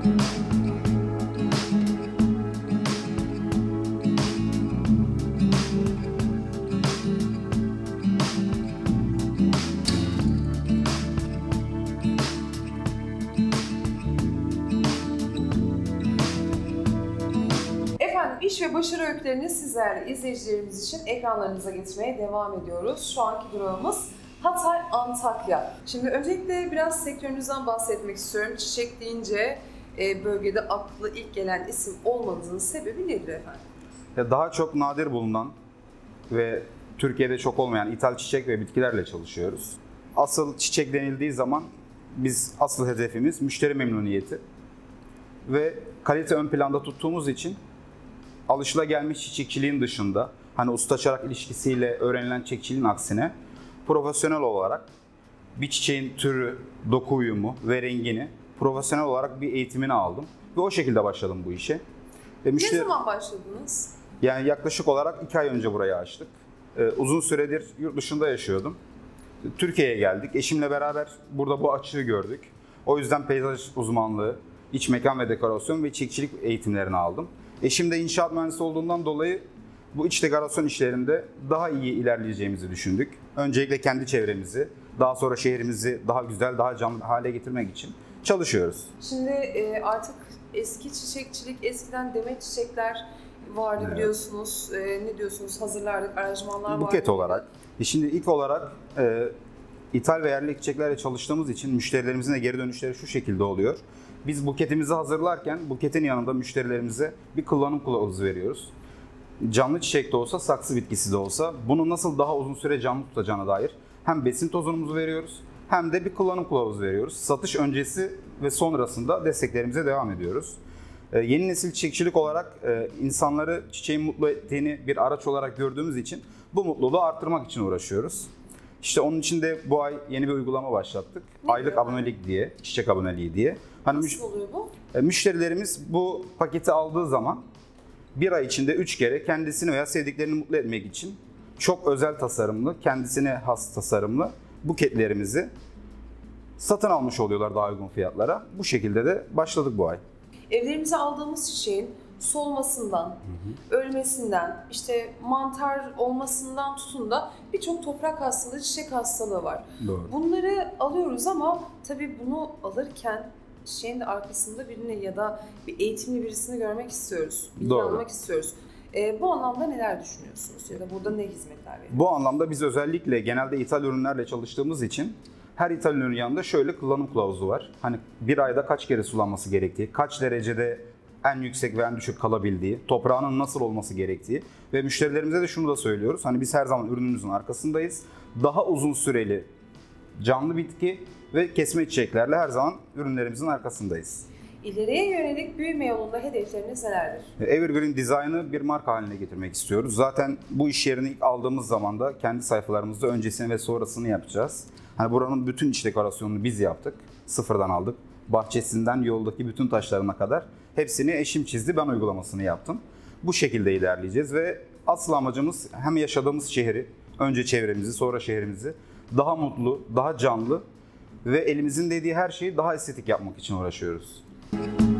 İş ve başarı öykülerini sizlerle izleyicilerimiz için ekranlarınıza getirmeye devam ediyoruz. Şu anki durağımız Hatay, Antakya. Şimdi öncelikle biraz sektörünüzden bahsetmek istiyorum. Çiçek deyince bölgede aklı ilk gelen isim olmadığının sebebi nedir efendim? Daha çok nadir bulunan ve Türkiye'de çok olmayan ithal çiçek ve bitkilerle çalışıyoruz. Asıl çiçek denildiği zaman asıl hedefimiz müşteri memnuniyeti ve kalite ön planda tuttuğumuz için alışılagelmiş çiçekçiliğin dışında, hani usta-çırak ilişkisiyle öğrenilen çiçekçiliğin aksine profesyonel olarak bir çiçeğin türü, doku uyumu ve rengini profesyonel olarak bir eğitimini aldım ve o şekilde başladım bu işe. Ne zaman başladınız? Yani yaklaşık olarak 2 ay önce burayı açtık. Uzun süredir yurt dışında yaşıyordum. Türkiye'ye geldik. Eşimle beraber burada bu açığı gördük. O yüzden peyzaj uzmanlığı, iç mekan ve dekorasyon ve çiçekçilik eğitimlerini aldım. Eşim de inşaat mühendisi olduğundan dolayı bu iç dekorasyon işlerinde daha iyi ilerleyeceğimizi düşündük. Öncelikle kendi çevremizi, daha sonra şehrimizi daha güzel, daha canlı hale getirmek için çalışıyoruz. Şimdi artık eski çiçekçilik, eskiden demet çiçekler vardı biliyorsunuz. Ne diyorsunuz? Hazırlardık, aranjmanlar vardı. Buket olarak. Şimdi ilk olarak ithal ve yerli çiçeklerle çalıştığımız için müşterilerimizin de geri dönüşleri şu şekilde oluyor. Biz buketimizi hazırlarken buketin yanında müşterilerimize bir kullanım kılavuzu veriyoruz. Canlı çiçek de olsa, saksı bitkisi de olsa bunu nasıl daha uzun süre canlı tutacağına dair hem besin tozunumuzu veriyoruz hem de bir kullanım kılavuzu veriyoruz. Satış öncesi ve sonrasında desteklerimize devam ediyoruz. Yeni nesil çiçekçilik olarak insanları çiçeğin mutlu ettiğini bir araç olarak gördüğümüz için bu mutluluğu arttırmak için uğraşıyoruz. İşte onun için de bu ay yeni bir uygulama başlattık. Aylık abonelik diye, çiçek aboneliği diye. Nasıl oluyor bu? Müşterilerimiz bu paketi aldığı zaman bir ay içinde 3 kere kendisini veya sevdiklerini mutlu etmek için çok özel tasarımlı, kendisine has tasarımlı buketlerimizi satın almış oluyorlar daha uygun fiyatlara. Bu şekilde de başladık bu ay. Evlerimize aldığımız çiçeğin solmasından, ölmesinden, işte mantar olmasından tutun da birçok toprak hastalığı, çiçek hastalığı var. Doğru. Bunları alıyoruz ama tabii bunu alırken çiçeğin de arkasında birini ya da bir eğitimli birisini görmek istiyoruz, bilgi almak istiyoruz. Bu anlamda neler düşünüyorsunuz ya da burada ne hizmetler veriyorsunuz? Bu anlamda biz özellikle genelde ithal ürünlerle çalıştığımız için her ithal ürünün yanında şöyle kullanım kılavuzu var. Hani bir ayda kaç kere sulanması gerektiği, kaç derecede en yüksek ve en düşük kalabildiği, toprağının nasıl olması gerektiği ve müşterilerimize de şunu da söylüyoruz. Hani biz her zaman ürünümüzün arkasındayız. Daha uzun süreli canlı bitki ve kesme çiçeklerle her zaman ürünlerimizin arkasındayız. İleriye yönelik büyüme yolunda hedefleriniz nelerdir? Evergreen Design'ı bir marka haline getirmek istiyoruz. Zaten bu iş yerini ilk aldığımız zaman da kendi sayfalarımızda öncesini ve sonrasını yapacağız. Hani buranın bütün iç dekorasyonunu biz yaptık. Sıfırdan aldık. Bahçesinden yoldaki bütün taşlarına kadar hepsini eşim çizdi, ben uygulamasını yaptım. Bu şekilde ilerleyeceğiz ve asıl amacımız hem yaşadığımız şehri, önce çevremizi, sonra şehrimizi daha mutlu, daha canlı ve elimizin dediği her şeyi daha estetik yapmak için uğraşıyoruz.